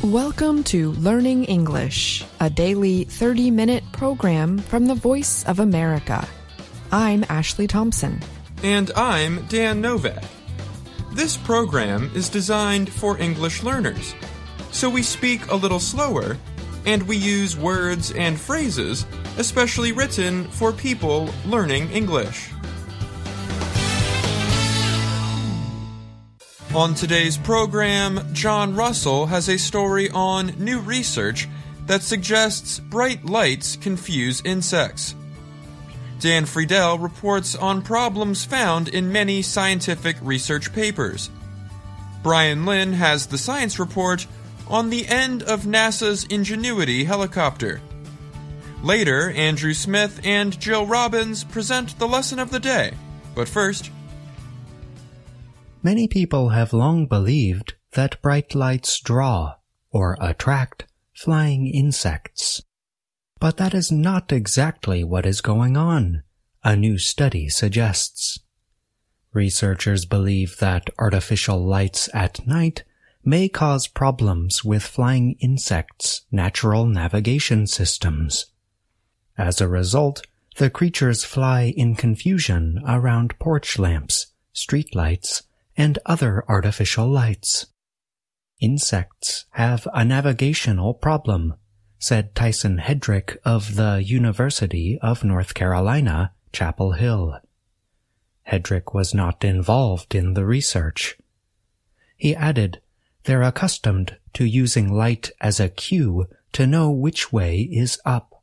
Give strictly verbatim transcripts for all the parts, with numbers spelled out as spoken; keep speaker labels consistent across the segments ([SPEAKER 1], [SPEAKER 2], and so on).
[SPEAKER 1] Welcome to Learning English, a daily thirty-minute program from the Voice of America. I'm Ashley Thompson.
[SPEAKER 2] And I'm Dan Novak. This program is designed for English learners, so we speak a little slower, and we use words and phrases especially written for people learning English. On today's program, John Russell has a story on new research that suggests bright lights confuse insects. Dan Friedel reports on problems found in many scientific research papers. Bryan Lynn has the science report on the end of NASA's Ingenuity helicopter. Later, Andrew Smith and Jill Robbins present the lesson of the day. But first,
[SPEAKER 3] many people have long believed that bright lights draw, or attract, flying insects. But that is not exactly what is going on, a new study suggests. Researchers believe that artificial lights at night may cause problems with flying insects' natural navigation systems. As a result, the creatures fly in confusion around porch lamps, street lights, and other artificial lights. Insects have a navigational problem, said Tyson Hedrick of the University of North Carolina, Chapel Hill. Hedrick was not involved in the research. He added, "They're accustomed to using light as a cue to know which way is up.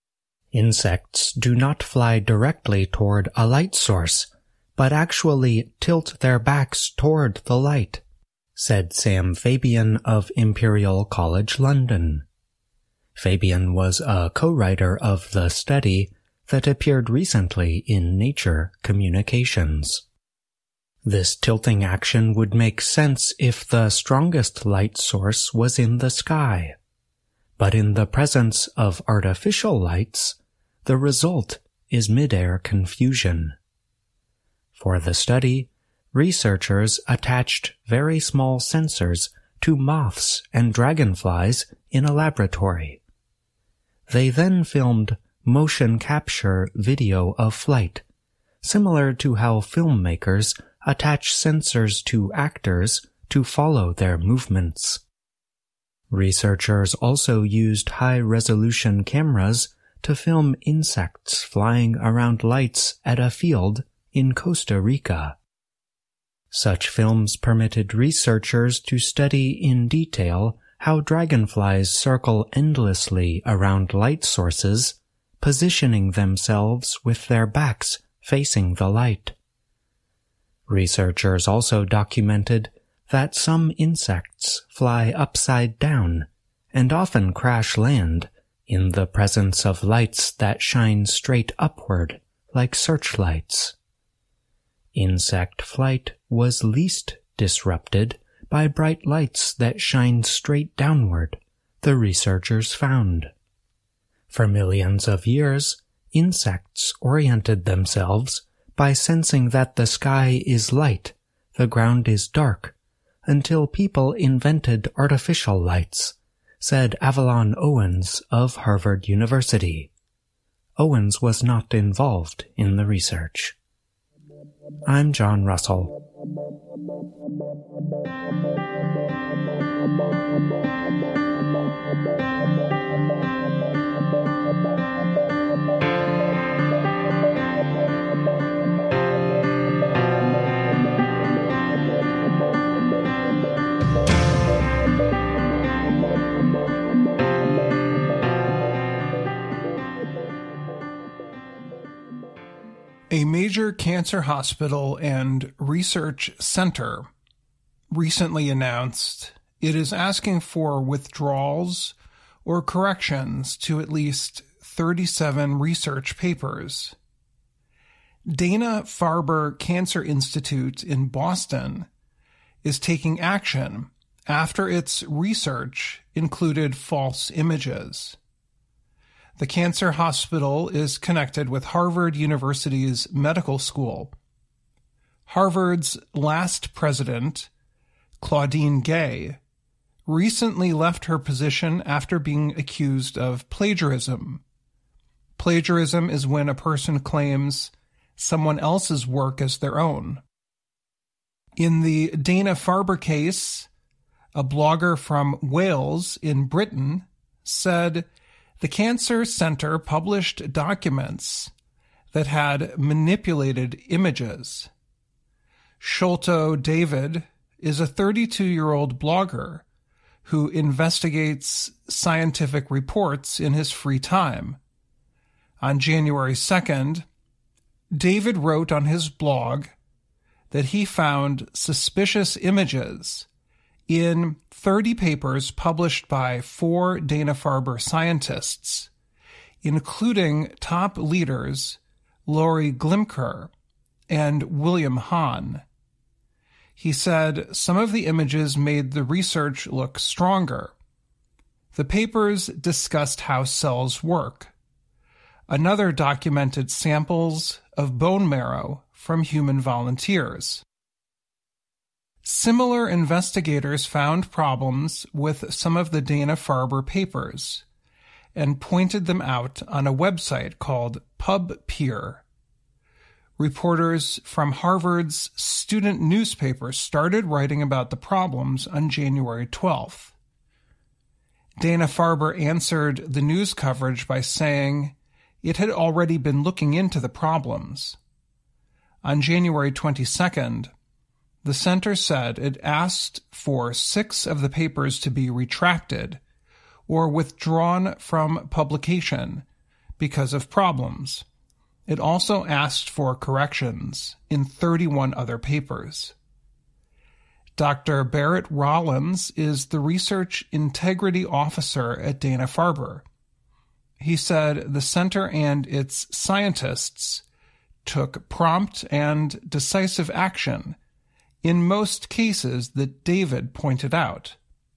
[SPEAKER 3] Insects do not fly directly toward a light source, but actually tilt their backs toward the light," said Sam Fabian of Imperial College London. Fabian was a co-writer of the study that appeared recently in Nature Communications. This tilting action would make sense if the strongest light source was in the sky. But in the presence of artificial lights, the result is mid-air confusion. For the study, researchers attached very small sensors to moths and dragonflies in a laboratory. They then filmed motion capture video of flight, similar to how filmmakers attach sensors to actors to follow their movements. Researchers also used high-resolution cameras to film insects flying around lights at a field in Costa Rica. Such films permitted researchers to study in detail how dragonflies circle endlessly around light sources, positioning themselves with their backs facing the light. Researchers also documented that some insects fly upside down and often crash land in the presence of lights that shine straight upward like searchlights. Insect flight was least disrupted by bright lights that shine straight downward, the researchers found. For millions of years, insects oriented themselves by sensing that the sky is light, the ground is dark, until people invented artificial lights, said Avalon Owens of Harvard University. Owens was not involved in the research. I'm John Russell.
[SPEAKER 4] A major cancer hospital and research center recently announced it is asking for withdrawals or corrections to at least thirty-seven research papers. Dana-Farber Cancer Institute in Boston is taking action after its research included false images. The cancer hospital is connected with Harvard University's medical school. Harvard's last president, Claudine Gay, recently left her position after being accused of plagiarism. Plagiarism is when a person claims someone else's work as their own. In the Dana-Farber case, a blogger from Wales in Britain said the Cancer Center published documents that had manipulated images. Sholto David is a thirty-two-year-old blogger who investigates scientific reports in his free time. On January second, David wrote on his blog that he found suspicious images in thirty papers published by four Dana-Farber scientists, including top leaders Lori Glimker and William Hahn. He said some of the images made the research look stronger. The papers discussed how cells work. Another documented samples of bone marrow from human volunteers. Similar investigators found problems with some of the Dana-Farber papers and pointed them out on a website called PubPeer. Reporters from Harvard's student newspaper started writing about the problems on January twelfth. Dana-Farber answered the news coverage by saying it had already been looking into the problems. On January twenty-second, the center said it asked for six of the papers to be retracted or withdrawn from publication because of problems. It also asked for corrections in thirty-one other papers. Doctor Barrett Rollins is the Research Integrity Officer at Dana-Farber. He said the center and its scientists took prompt and decisive action in most cases that David pointed out.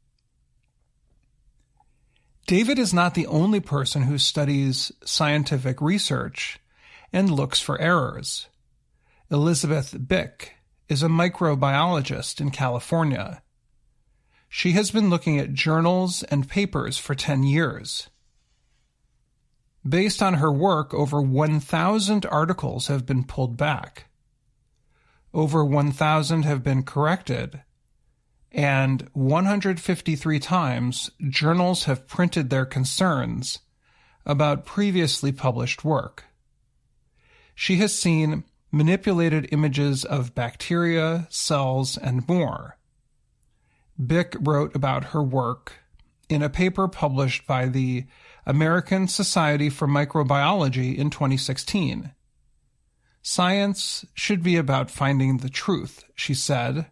[SPEAKER 4] David is not the only person who studies scientific research and looks for errors. Elizabeth Bick is a microbiologist in California. She has been looking at journals and papers for ten years. Based on her work, over one thousand articles have been pulled back. Over one thousand have been corrected, and one hundred fifty-three times journals have printed their concerns about previously published work. She has seen manipulated images of bacteria, cells, and more. Bick wrote about her work in a paper published by the American Society for Microbiology in twenty sixteen. Science should be about finding the truth, she said.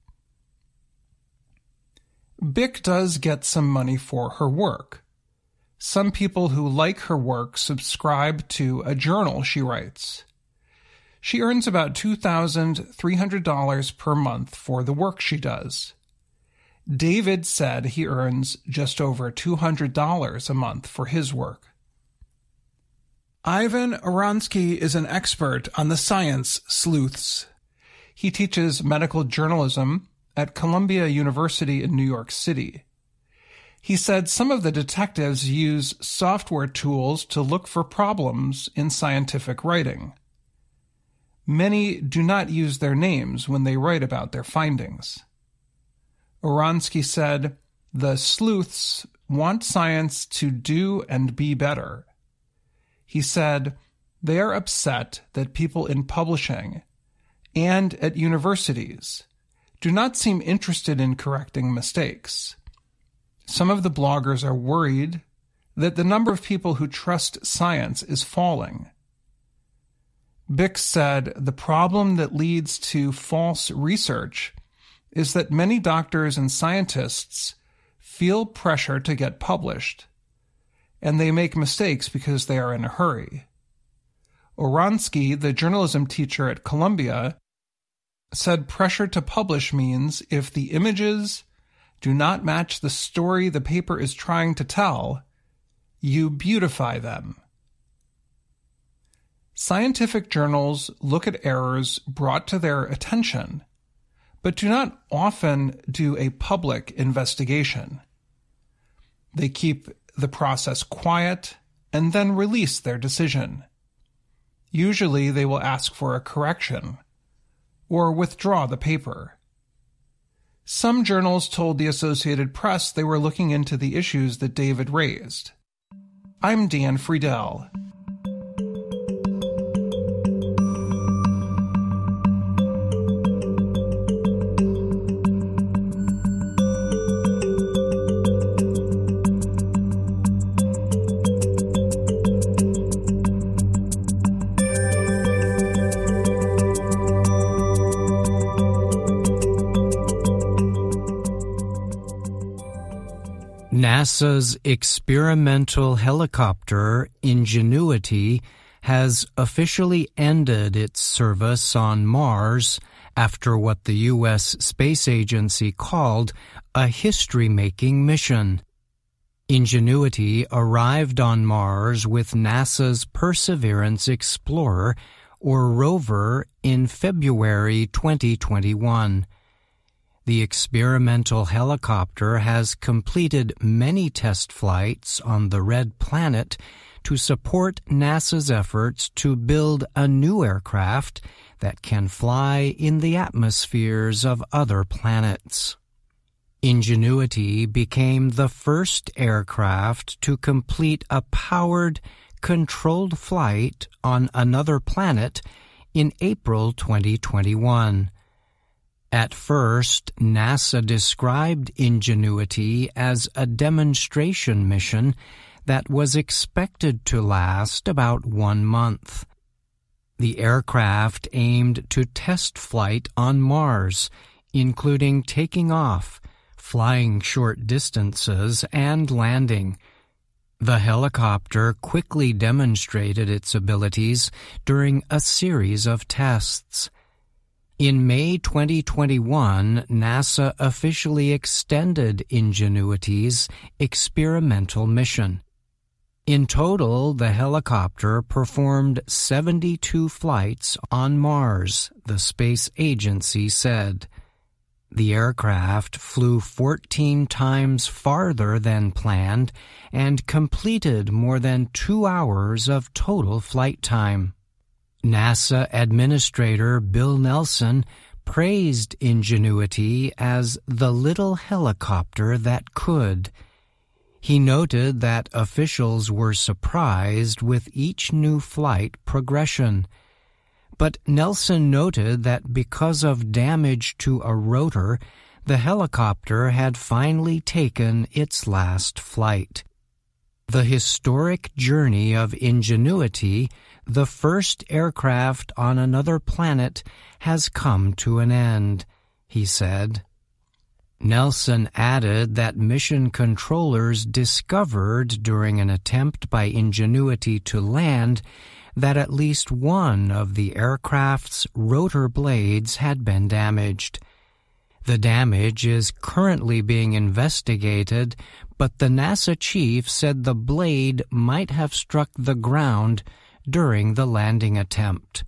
[SPEAKER 4] Bick does get some money for her work. Some people who like her work subscribe to a journal she writes. She earns about two thousand three hundred dollars per month for the work she does. David said he earns just over two hundred dollars a month for his work. Ivan Oransky is an expert on the science sleuths. He teaches medical journalism at Columbia University in New York City. He said some of the detectives use software tools to look for problems in scientific writing. Many do not use their names when they write about their findings. Oransky said, the sleuths want science to do and be better. He said, they are upset that people in publishing and at universities do not seem interested in correcting mistakes. Some of the bloggers are worried that the number of people who trust science is falling. Bick said the problem that leads to false research is that many doctors and scientists feel pressure to get published, and they make mistakes because they are in a hurry. Oransky, the journalism teacher at Columbia, said pressure to publish means if the images do not match the story the paper is trying to tell, you beautify them. Scientific journals look at errors brought to their attention, but do not often do a public investigation. They keep the process quiet and then release their decision. Usually they will ask for a correction or withdraw the paper. Some journals told the Associated Press they were looking into the issues that David raised. I'm Dan Friedel.
[SPEAKER 3] NASA's experimental helicopter, Ingenuity, has officially ended its service on Mars after what the U S Space Agency called a history-making mission. Ingenuity arrived on Mars with NASA's Perseverance Explorer, or rover, in February twenty twenty-one. The experimental helicopter has completed many test flights on the Red Planet to support NASA's efforts to build a new aircraft that can fly in the atmospheres of other planets. Ingenuity became the first aircraft to complete a powered, controlled flight on another planet in April twenty twenty-one. At first, NASA described Ingenuity as a demonstration mission that was expected to last about one month. The aircraft aimed to test flight on Mars, including taking off, flying short distances, and landing. The helicopter quickly demonstrated its abilities during a series of tests. In May twenty twenty-one, NASA officially extended Ingenuity's experimental mission. In total, the helicopter performed seventy-two flights on Mars, the space agency said. The aircraft flew fourteen times farther than planned and completed more than two hours of total flight time. NASA Administrator Bill Nelson praised Ingenuity as the little helicopter that could. He noted that officials were surprised with each new flight progression. But Nelson noted that because of damage to a rotor, the helicopter had finally taken its last flight. The historic journey of Ingenuity, the first aircraft on another planet, has come to an end, he said. Nelson added that mission controllers discovered during an attempt by Ingenuity to land that at least one of the aircraft's rotor blades had been damaged. The damage is currently being investigated, but the NASA chief said the blade might have struck the ground during the landing attempt.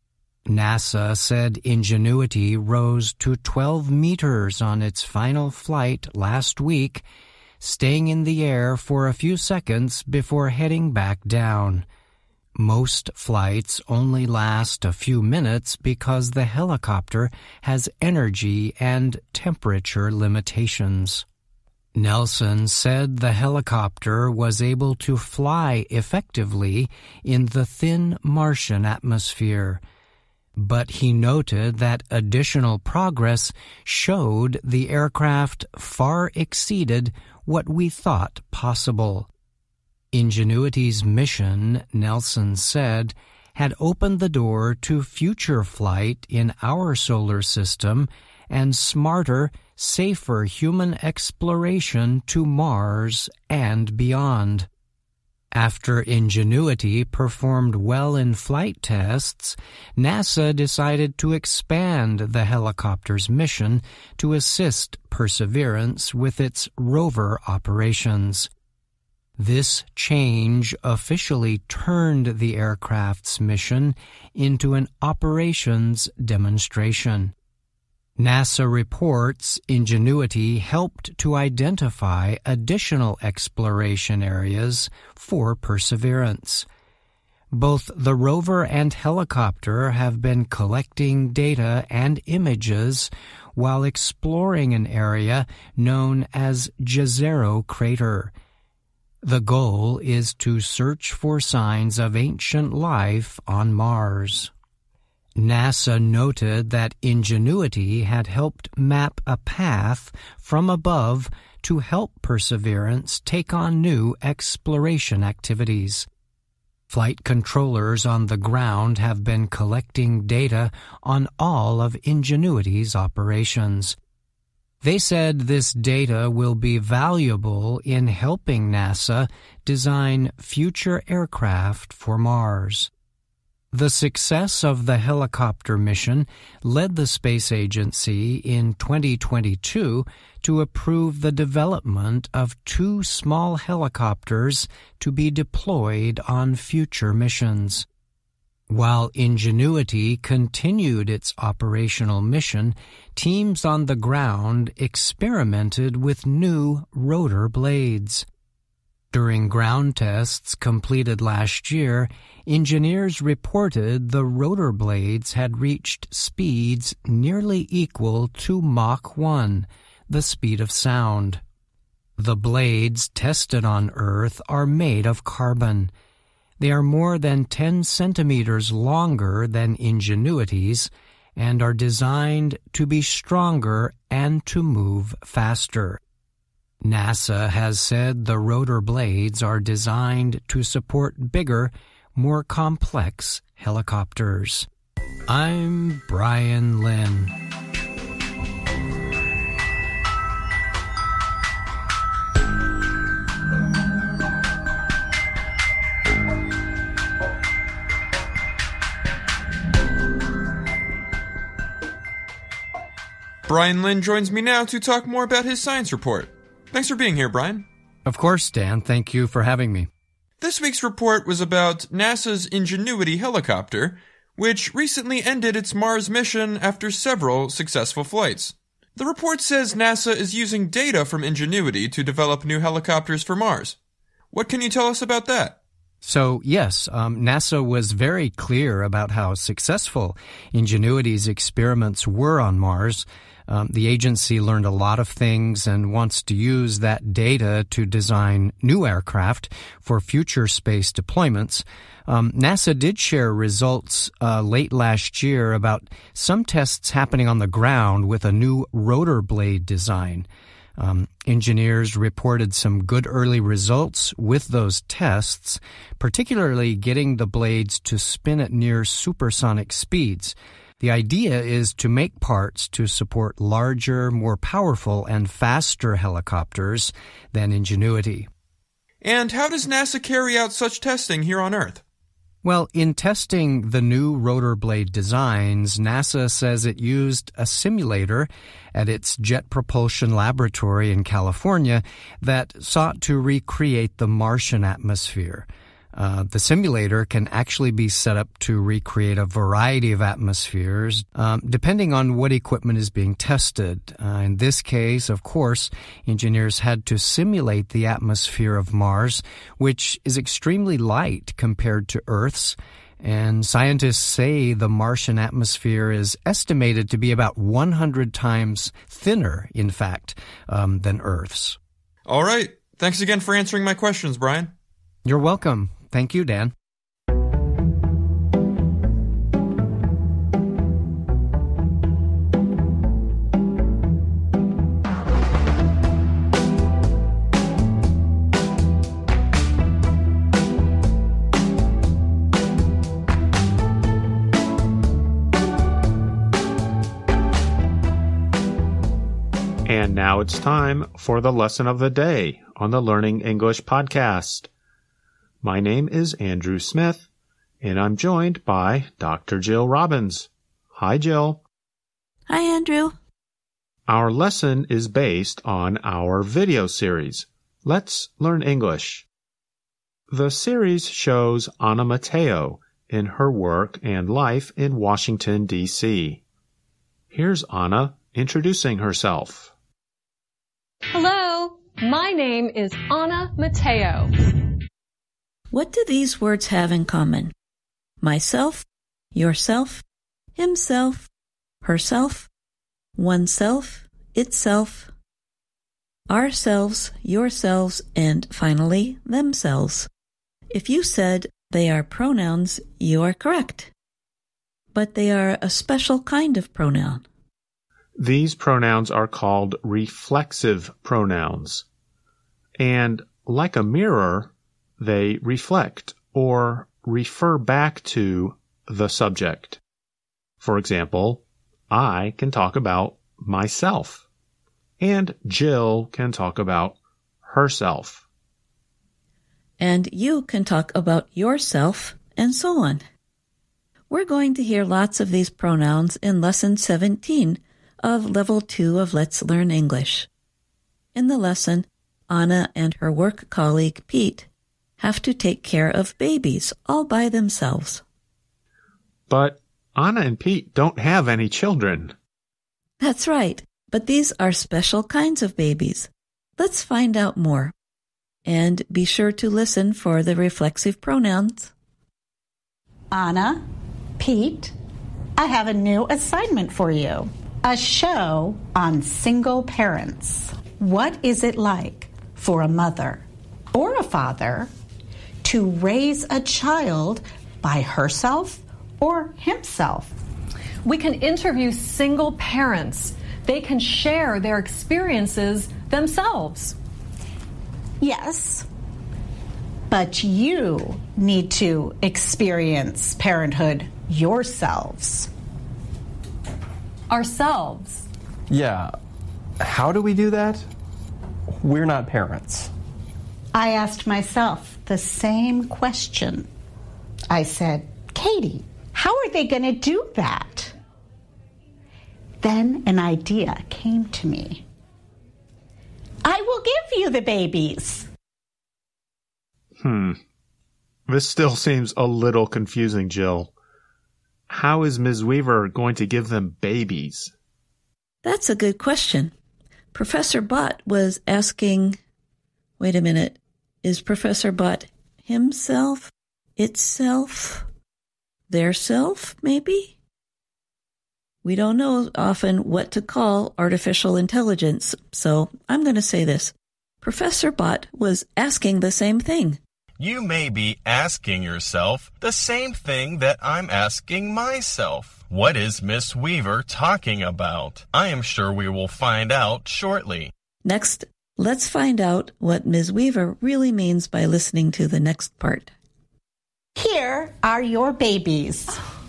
[SPEAKER 3] NASA said Ingenuity rose to twelve meters on its final flight last week, staying in the air for a few seconds before heading back down. Most flights only last a few minutes because the helicopter has energy and temperature limitations. Nelson said the helicopter was able to fly effectively in the thin Martian atmosphere, but he noted that additional progress showed the aircraft far exceeded what we thought possible. Ingenuity's mission, Nelson said, had opened the door to future flight in our solar system and smarter, safer human exploration to Mars and beyond. After Ingenuity performed well in flight tests, NASA decided to expand the helicopter's mission to assist Perseverance with its rover operations. This change officially turned the aircraft's mission into an operations demonstration.
[SPEAKER 5] NASA reports Ingenuity helped to identify additional exploration areas for Perseverance. Both the rover and helicopter have been collecting data and images while exploring an area known as Jezero Crater. The goal is to search for signs of ancient life on Mars. NASA noted that Ingenuity had helped map a path from above to help Perseverance take on new exploration activities. Flight controllers on the ground have been collecting data on all of Ingenuity's operations. They said this data will be valuable in helping NASA design future aircraft for Mars. The success of the helicopter mission led the space agency in twenty twenty-two to approve the development of two small helicopters to be deployed on future missions. While Ingenuity continued its operational mission, teams on the ground experimented with new rotor blades. During ground tests completed last year, engineers reported the rotor blades had reached speeds nearly equal to Mach one, the speed of sound. The blades tested on Earth are made of carbon. They are more than ten centimeters longer than Ingenuity's and are designed to be stronger and to move faster. NASA has said the rotor blades are designed to support bigger, more complex helicopters. I'm Bryan Lynn.
[SPEAKER 2] Bryan Lynn joins me now to talk more about his science report. Thanks for being here, Bryan.
[SPEAKER 5] Of course, Dan. Thank you for having me.
[SPEAKER 2] This week's report was about NASA's Ingenuity helicopter, which recently ended its Mars mission after several successful flights. The report says NASA is using data from Ingenuity to develop new helicopters for Mars. What can you tell us about that?
[SPEAKER 5] So, yes, um, NASA was very clear about how successful Ingenuity's experiments were on Mars. Um, the agency learned a lot of things and wants to use that data to design new aircraft for future space deployments. Um, NASA did share results uh, late last year about some tests happening on the ground with a new rotor blade design. Um, engineers reported some good early results with those tests, particularly getting the blades to spin at near supersonic speeds. The idea is to make parts to support larger, more powerful, and faster helicopters than Ingenuity.
[SPEAKER 2] And how does NASA carry out such testing here on Earth?
[SPEAKER 5] Well, in testing the new rotor blade designs, NASA says it used a simulator at its Jet Propulsion Laboratory in California that sought to recreate the Martian atmosphere. Uh, the simulator can actually be set up to recreate a variety of atmospheres, um, depending on what equipment is being tested. Uh, in this case, of course, engineers had to simulate the atmosphere of Mars, which is extremely light compared to Earth's. And scientists say the Martian atmosphere is estimated to be about one hundred times thinner, in fact, um, than Earth's.
[SPEAKER 2] All right. Thanks again for answering my questions, Bryan.
[SPEAKER 5] You're welcome. Thank you, Dan.
[SPEAKER 6] And now it's time for the lesson of the day on the Learning English podcast. My name is Andrew Smith, and I'm joined by Doctor Jill Robbins. Hi, Jill.
[SPEAKER 7] Hi, Andrew.
[SPEAKER 6] Our lesson is based on our video series, Let's Learn English. The series shows Anna Mateo in her work and life in Washington, D C Here's Anna introducing herself.
[SPEAKER 8] Hello, my name is Anna Mateo.
[SPEAKER 7] What do these words have in common? Myself, yourself, himself, herself, oneself, itself, ourselves, yourselves, and finally, themselves. If you said they are pronouns, you are correct. But they are a special kind of pronoun.
[SPEAKER 6] These pronouns are called reflexive pronouns. And like a mirror, they reflect or refer back to the subject. For example, I can talk about myself, and Jill can talk about herself.
[SPEAKER 7] And you can talk about yourself, and so on. We're going to hear lots of these pronouns in Lesson seventeen of Level two of Let's Learn English. In the lesson, Anna and her work colleague Pete have to take care of babies all by themselves.
[SPEAKER 6] But Anna and Pete don't have any children.
[SPEAKER 7] That's right, but these are special kinds of babies. Let's find out more. And be sure to listen for the reflexive pronouns.
[SPEAKER 9] Anna, Pete, I have a new assignment for you. A show on single parents. What is it like for a mother or a father to raise a child by herself or himself?
[SPEAKER 8] We can interview single parents. They can share their experiences themselves.
[SPEAKER 9] Yes, but you need to experience parenthood yourselves.
[SPEAKER 8] Ourselves.
[SPEAKER 10] Yeah. How do we do that? We're not parents.
[SPEAKER 9] I asked myself the same question. I said, Katie, how are they going to do that? Then an idea came to me. I will give you the babies.
[SPEAKER 6] Hmm. This still seems a little confusing, Jill. How is Miz Weaver going to give them babies?
[SPEAKER 7] That's a good question. Professor Bott was asking, wait a minute, is Professor Bott himself, itself, their self, maybe? We don't know often what to call artificial intelligence, so I'm going to say this. Professor Bott was asking the same thing.
[SPEAKER 11] You may be asking yourself the same thing that I'm asking myself. What is Miss Weaver talking about? I am sure we will find out shortly.
[SPEAKER 7] Next, let's find out what Miz Weaver really means by listening to the next part.
[SPEAKER 9] Here are your babies.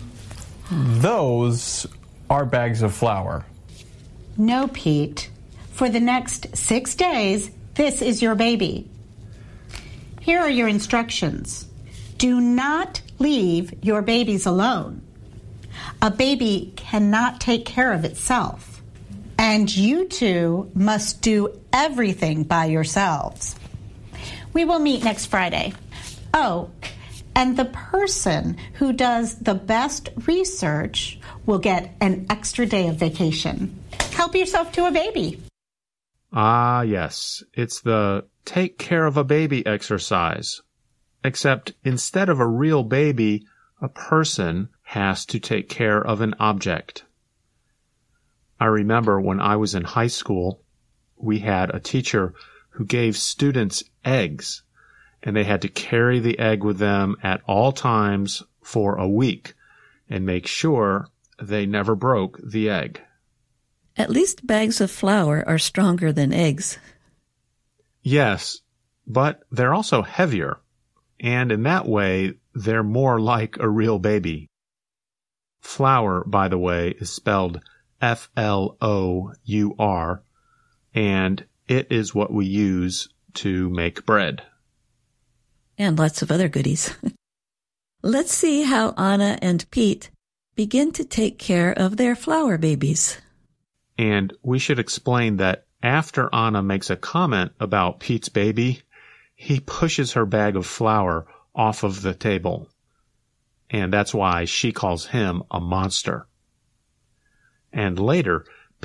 [SPEAKER 10] Those are bags of flour.
[SPEAKER 9] No, Pete. For the next six days, this is your baby. Here are your instructions. Do not leave your babies alone. A baby cannot take care of itself. And you two must do everything by yourselves. We will meet next Friday. Oh, and the person who does the best research will get an extra day of vacation. Help yourself to a baby.
[SPEAKER 6] Ah, yes. It's the take care of a baby exercise. Except instead of a real baby, a person has to take care of an object. I remember when I was in high school, we had a teacher who gave students eggs, and they had to carry the egg with them at all times for a week and make sure they never broke the egg.
[SPEAKER 7] At least bags of flour are stronger than eggs.
[SPEAKER 6] Yes, but they're also heavier, and in that way, they're more like a real baby. Flour, by the way, is spelled F L O U R, and it is what we use to make bread.
[SPEAKER 7] And lots of other goodies. Let's see how Anna and Pete begin to take care of their flour babies.
[SPEAKER 6] And we should explain that after Anna makes a comment about Pete's baby, he pushes her bag of flour off of the table. And that's why she calls him a monster. And later,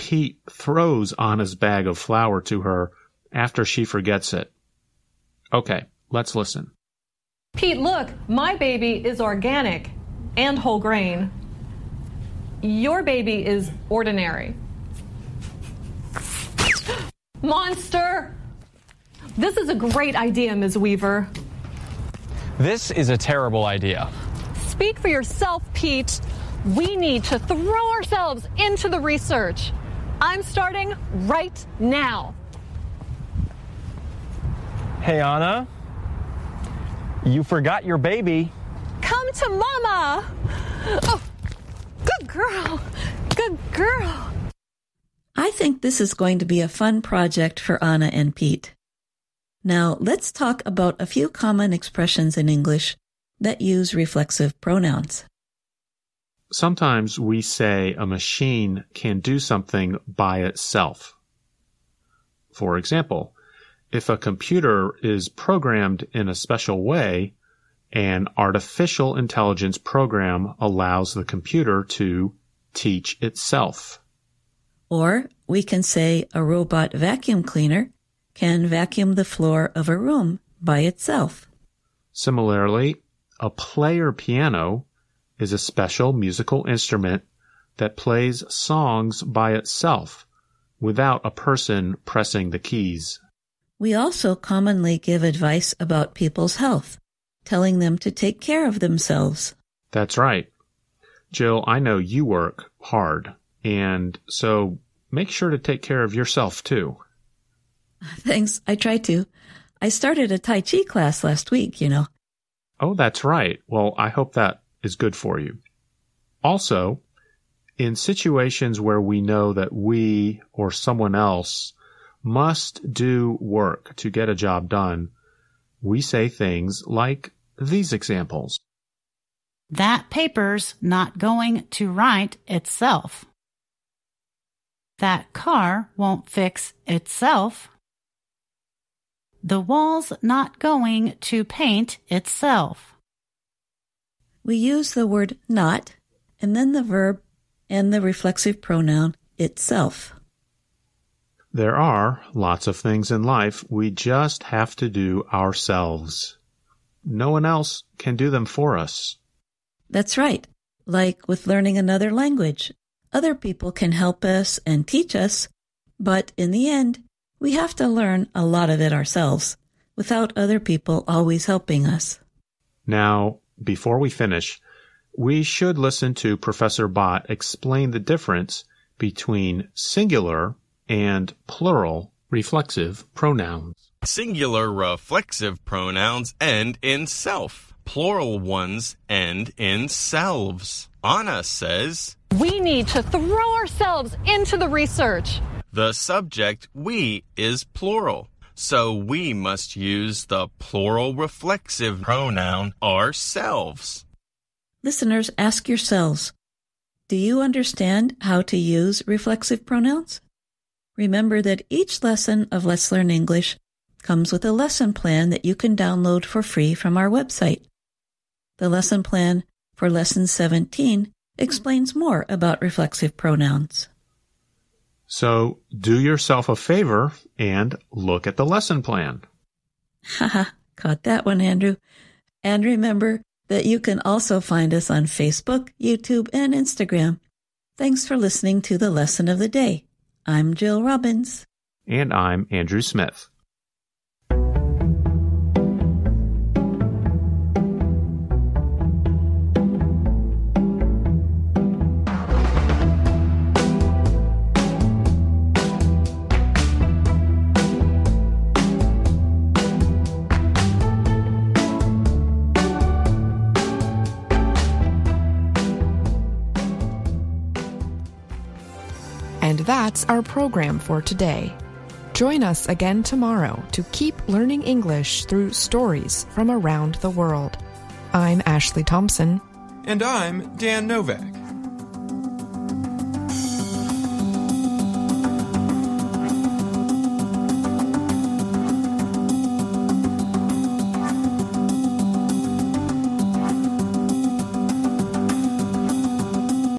[SPEAKER 6] Pete throws Anna's bag of flour to her after she forgets it. Okay, let's listen.
[SPEAKER 8] Pete, look, my baby is organic and whole grain. Your baby is ordinary. Monster! This is a great idea, Miz Weaver.
[SPEAKER 10] This is a terrible idea.
[SPEAKER 8] Speak for yourself, Pete. We need to throw ourselves into the research. I'm starting right now.
[SPEAKER 10] Hey, Anna. You forgot your baby.
[SPEAKER 8] Come to Mama. Oh, good girl. Good girl.
[SPEAKER 7] I think this is going to be a fun project for Anna and Pete. Now, let's talk about a few common expressions in English that use reflexive pronouns.
[SPEAKER 6] Sometimes we say a machine can do something by itself. For example, if a computer is programmed in a special way, an artificial intelligence program allows the computer to teach itself.
[SPEAKER 7] Or we can say a robot vacuum cleaner can vacuum the floor of a room by itself.
[SPEAKER 6] Similarly, a player piano is a special musical instrument that plays songs by itself without a person pressing the keys.
[SPEAKER 7] We also commonly give advice about people's health, telling them to take care of themselves.
[SPEAKER 6] That's right. Jill, I know you work hard, and so make sure to take care of yourself too.
[SPEAKER 7] Thanks, I try to. I started a Tai Chi class last week, you know.
[SPEAKER 6] Oh, that's right. Well, I hope that is good for you. Also, in situations where we know that we or someone else must do work to get a job done, we say things like these examples.
[SPEAKER 9] That paper's not going to write itself. That car won't fix itself. The wall's not going to paint itself.
[SPEAKER 7] We use the word not, and then the verb and the reflexive pronoun itself.
[SPEAKER 6] There are lots of things in life we just have to do ourselves. No one else can do them for us.
[SPEAKER 7] That's right. Like with learning another language. Other people can help us and teach us, but in the end, we have to learn a lot of it ourselves, without other people always helping us.
[SPEAKER 6] Now, before we finish, we should listen to Professor Bott explain the difference between singular and plural reflexive pronouns.
[SPEAKER 11] Singular reflexive pronouns end in self. Plural ones end in selves. Anna says,
[SPEAKER 8] We need to throw ourselves into the research.
[SPEAKER 11] The subject, we, is plural, so we must use the plural reflexive pronoun ourselves.
[SPEAKER 7] Listeners, ask yourselves, do you understand how to use reflexive pronouns? Remember that each lesson of Let's Learn English comes with a lesson plan that you can download for free from our website. The lesson plan for Lesson seventeen explains more about reflexive pronouns.
[SPEAKER 6] So do yourself a favor and look at the lesson plan.
[SPEAKER 7] Haha, caught that one, Andrew. And remember that you can also find us on Facebook, YouTube, and Instagram. Thanks for listening to the Lesson of the Day. I'm Jill Robbins.
[SPEAKER 6] And I'm Andrew Smith.
[SPEAKER 1] And that's our program for today. Join us again tomorrow to keep learning English through stories from around the world. I'm Ashley Thompson.
[SPEAKER 2] And I'm Dan Novak.